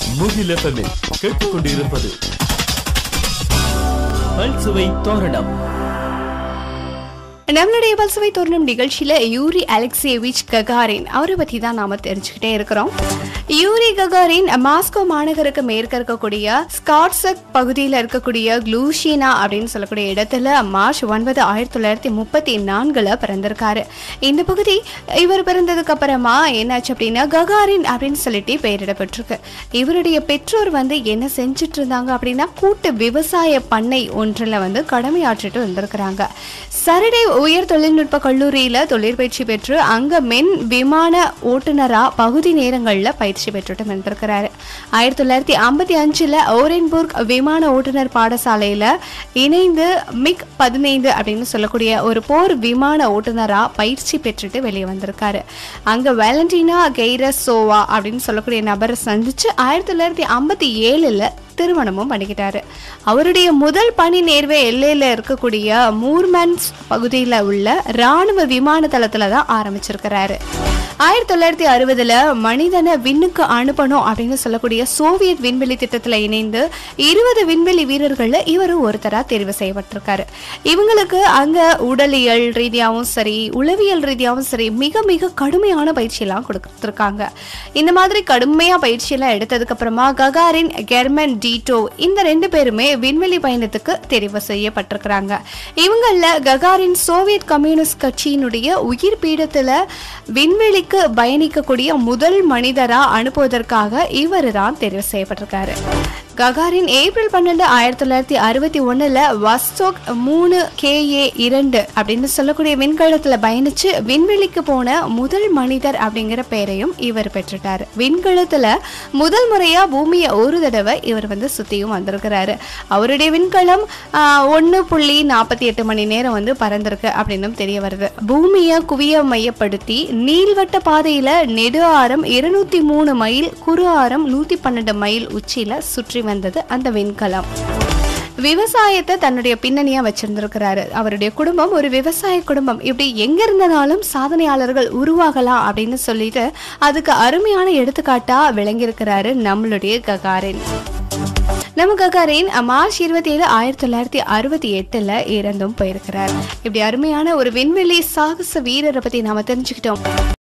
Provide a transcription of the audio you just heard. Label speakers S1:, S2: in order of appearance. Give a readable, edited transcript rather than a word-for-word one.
S1: முகில் எஃப்எம்மில் கேட்டுக்கொண்டிருப்பது பல்சுவை தோரணம்.
S2: நம்மளுடைய பல்சுவை தோரணம் நிகழ்ச்சியில யூரி அலெக்சியேவிச் ககாரின் அவரை பத்தி தான் நாம தெரிஞ்சுக்கிட்டே இருக்கிறோம். யூரி ககாரின் மாஸ்கோ மாநகருக்கு மேற்க இருக்கக்கூடிய ஸ்காட்சக் பகுதியில் இருக்கக்கூடிய க்ளூஷினா அப்படின்னு சொல்லக்கூடிய இடத்துல மார்ச் 9, 1934 பிறந்திருக்காரு. இந்த பகுதி இவர் பிறந்ததுக்கு அப்புறமா என்னாச்சு அப்படின்னா ககாரின் அப்படின்னு சொல்லிட்டு பெயரிடப்பட்டிருக்கு. இவருடைய பெற்றோர் என்ன செஞ்சுட்டு இருந்தாங்க அப்படின்னா கூட்டு விவசாய பண்ணை ஒன்றில் கடமையாற்றிட்டு வந்திருக்கிறாங்க. சரடை உயர் தொழில்நுட்ப கல்லூரியில தொழிற்பயிற்சி பெற்று அங்க மென் விமான ஓட்டுநரா பகுதி நேரங்கள்ல பயிற்சி பெற்றுட்டு வந்திருக்கிறாரு. 1955 ஓரென்புர்க் விமான ஓட்டுநர் பாடசாலையில இணைந்து மிக் 15 அப்படின்னு சொல்லக்கூடிய ஒரு போர் விமான ஓட்டுநரா பயிற்சி பெற்றுட்டு வெளியே வந்திருக்காரு. அங்க வேலண்டினா கெய்ரசோவா அப்படின்னு சொல்லக்கூடிய நபரை சந்திச்சு 1957 திருமணமும் பண்ணிக்கிட்டாரு. அவருடைய முதல் பணி நேர்வே எல்லையில இருக்கக்கூடிய மூர்மன்ஸ் பகுதியில் உள்ள ராணுவ விமான தளத்துல தான் ஆரம்பிச்சிருக்கிறாரு. 1960 மனிதனை விண்ணுக்கு அனுப்பணும் அப்படின்னு சொல்லக்கூடிய சோவியத் விண்வெளி திட்டத்தில் இணைந்து 20 விண்வெளி வீரர்கள் இவரும் ஒருத்தரா தேர்வு செய்யப்பட்டிருக்காரு. இவங்களுக்கு அங்க உடலியல் ரீதியாகவும் சரி உளவியல் ரீதியாகவும் சரி மிக மிக கடுமையான பயிற்சியெல்லாம் கொடுத்துருக்காங்க. இந்த மாதிரி கடுமையா பயிற்சியெல்லாம் எடுத்ததுக்கு அப்புறமா ககாரின் கெர்மன் டீட்டோ இந்த 2 பேருமே விண்வெளி பயணத்துக்கு தெரிவு செய்யப்பட்டிருக்கிறாங்க. இவங்கள ககாரின் சோவியத் கம்யூனிஸ்ட் கட்சியினுடைய உயிர் பீடத்துல விண்வெளி பயணிக்கக்கூடிய முதல் மனிதரா அனுப்புவதற்காக இவர் தான் தெரிவு செய்யப்பட்டிருக்காரு. ககாரின் ஏப்ரல் 12, 1961 வஸ்டோக் 3KA2 அப்படின்னு சொல்லக்கூடிய விண்கலத்துல பயணிச்சு விண்வெளிக்கு போன முதல் மனிதர் அப்படிங்கிற பெயரையும் இவர் பெற்றுட்டாரு. விண்கலத்துல முதல் முறையா பூமியை ஒரு தடவை இவர் சுத்தியும் வந்திருக்கிறாரு. அவருடைய விண்கலம் 1.48 மணி நேரம் பறந்திருக்கு அப்படின்னு தெரிய வருது. பூமியை குவிய மையப்படுத்தி நீள்வட்ட பாதையில நெடு ஆரம் 203 மைல் குறு ஆரம் 112 மைல் உச்சியில சுற்றி வந்தது அந்த விண்கலம். விவசாயத்தை தன்னுடைய பின்னணியா வச்சிருந்திருக்கிறாரு. அவருடைய குடும்பம் ஒரு விவசாய குடும்பம். இப்படி எங்க இருந்தனாலும் சாதனையாளர்கள் உருவாகலாம் அப்படின்னு சொல்லிட்டு அதுக்கு அருமையான எடுத்துக்காட்டா விளங்கியிருக்கிறாரு நம்மளுடைய ககாரின். நம்ம ககாரின் மார்ச் 27, 1968 இறந்தும் போயிருக்கிறார். இப்படி அருமையான ஒரு விண்வெளி சாகச வீரரை பத்தி நாம தெரிஞ்சுக்கிட்டோம்.